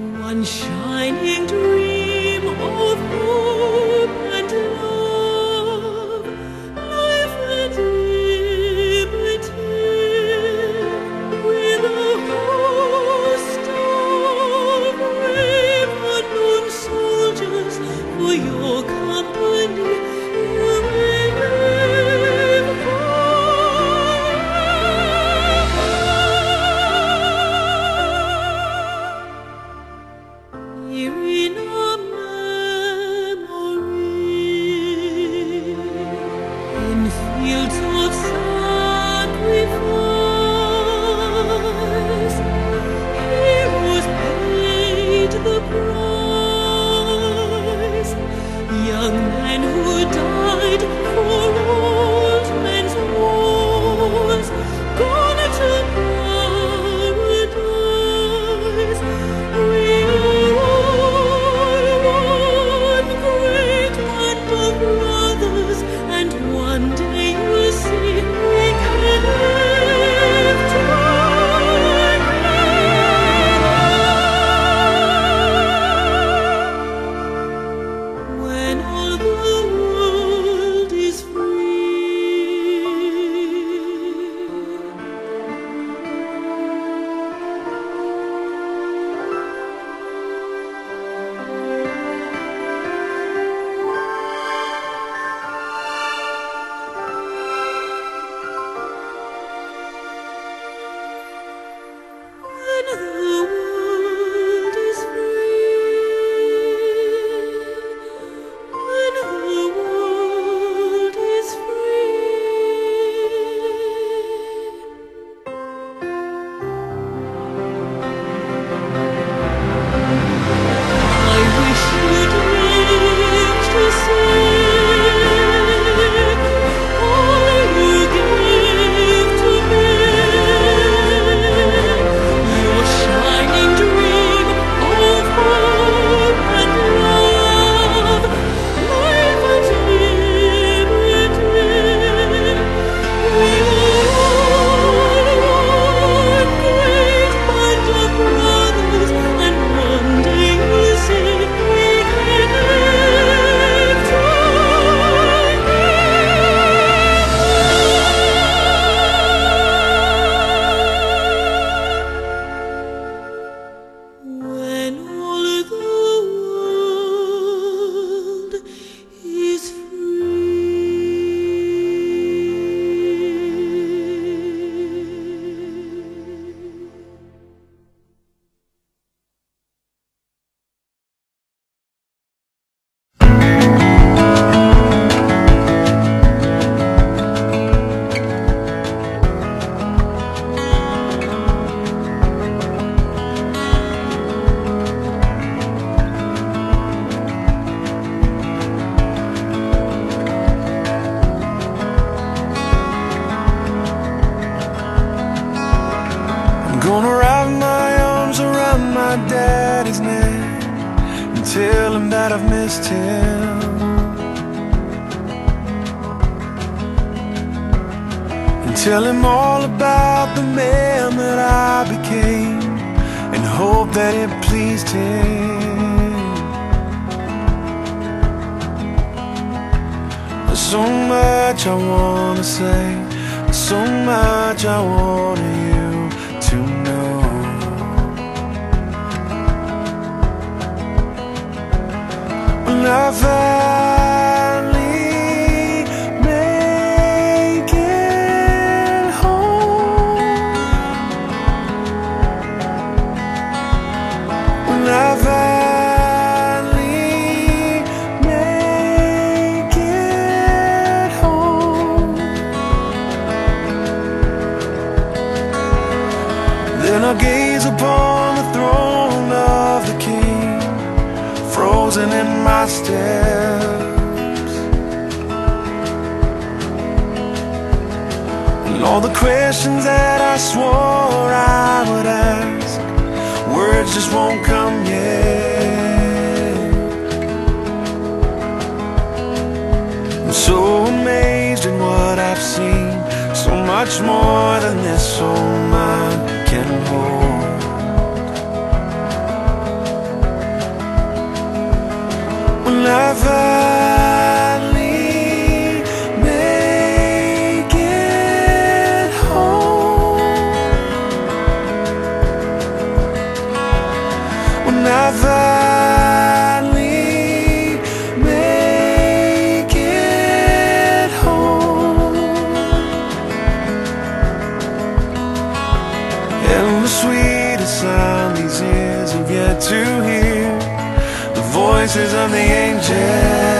One shining dream of hope and love, life and liberty, with a host of brave unknown soldiers for your company. You may live forever. Here in our memory, in fields of sacrifice, heroes paid the price. Young men who died for old men's wars, gone to paradise. We are all one great band of brothers, and one day you'll see we can live together. When all the world is when the world is free, when the world is free. I wish you'd live to see all you gave to me. Your shining dream of hope and love, life and liberty. We are all one great band of brothers, and one day you'll see we can live together. When all the world is free. I'm gonna wrap my arms around my daddy's neck and tell him that I've missed him, and tell him all about the man that I became, and hope that it pleased him. There's so much I wanna say, so much I want you to know. When I finally make it home, when I finally make it home, then I'll gaze upon the throne of the King, frozen in my steps, and all the questions that I swore I would ask, words just won't come yet. I'm so amazed at what I've seen, so much more than this old mind can hold. finally make it home, when I finally make it home, and the sweetest sound these ears have yet to hear, the voices of the angels